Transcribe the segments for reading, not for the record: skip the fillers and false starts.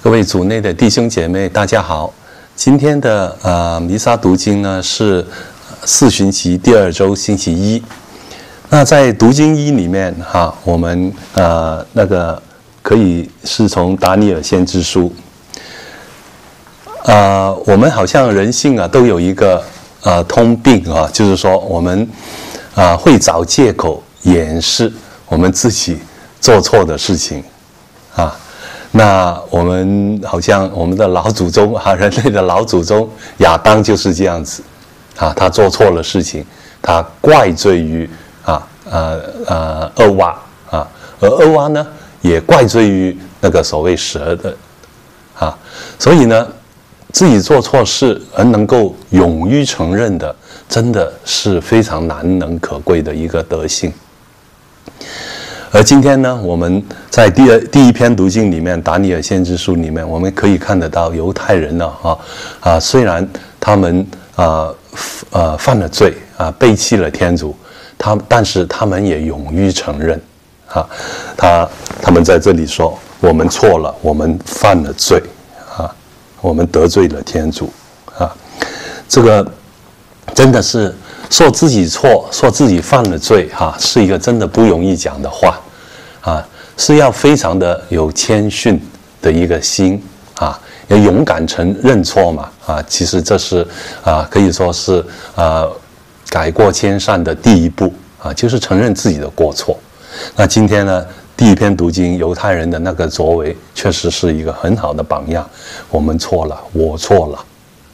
各位主内的弟兄姐妹，大家好。今天的弥撒读经呢是四旬期第2周星期一。那在读经一里面我们可以是从达尼尔先知书。我们好像人性都有一个通病就是说我们会找借口掩饰我们自己做错的事情那我们好像我们的老祖宗人类的老祖宗亚当就是这样子他做错了事情，他怪罪于恶蛙而恶蛙呢也怪罪于那个所谓蛇的所以呢自己做错事而能够勇于承认的，真的是非常难能可贵的一个德性。而今天呢，我们在第一篇读经里面，达尼尔先知书里面，我们可以看得到犹太人呢虽然他们犯了罪背弃了天主，但是他们也勇于承认他们在这里说我们错了，我们犯了罪我们得罪了天主这个真的是说自己错，说自己犯了罪是一个真的不容易讲的话是要非常的有谦逊的一个心要勇敢认错嘛其实这是可以说是改过迁善的第一步就是承认自己的过错。那今天呢，第一篇读经犹太人的那个作为确实是一个很好的榜样，我们错了，我错了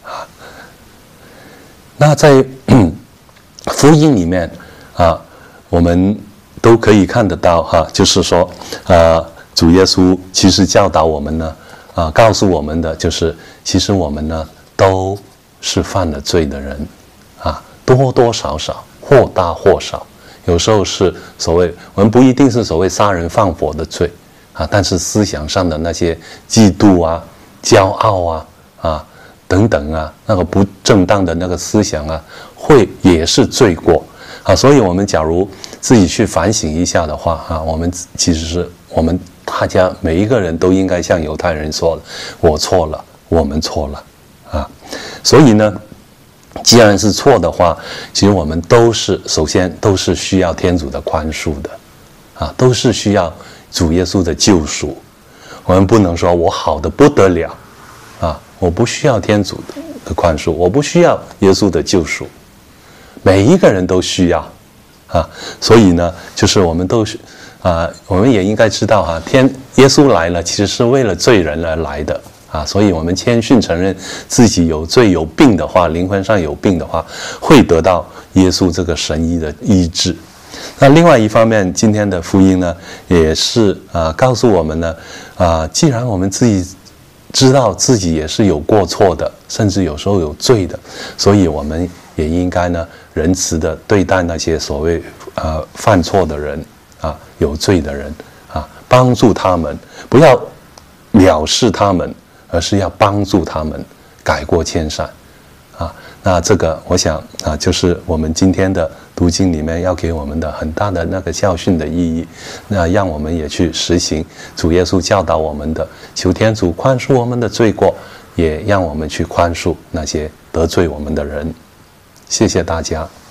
那在福音里面我们都可以看得到就是说主耶稣其实教导我们呢告诉我们的就是其实我们呢都是犯了罪的人多多少少或大或小，有时候是所谓我们不一定是所谓杀人放火的罪但是思想上的那些嫉妒骄傲等等那个不正当的那个思想会也是罪过所以我们假如自己去反省一下的话我们其实是我们大家每一个人都应该像犹太人说的，我错了，我们错了所以呢既然是错的话，其实我们首先都是需要天主的宽恕的都是需要主耶稣的救赎。我们不能说我好的不得了我不需要天主的宽恕，我不需要耶稣的救赎，每一个人都需要所以呢就是我们都是我们也应该知道耶稣来了其实是为了罪人而来的所以我们谦逊承认自己有罪有病的话，灵魂上有病的话，会得到耶稣这个神医的医治。那另外一方面，今天的福音呢也是告诉我们呢既然我们自己知道自己也是有过错的，甚至有时候有罪的，所以我们也应该呢仁慈的对待那些所谓犯错的人有罪的人帮助他们，不要藐视他们，而是要帮助他们改过迁善那这个我想就是我们今天的读经里面要给我们的很大的那个教训的意义，那让我们也去实行主耶稣教导我们的，求天主宽恕我们的罪过，也让我们去宽恕那些得罪我们的人。谢谢大家。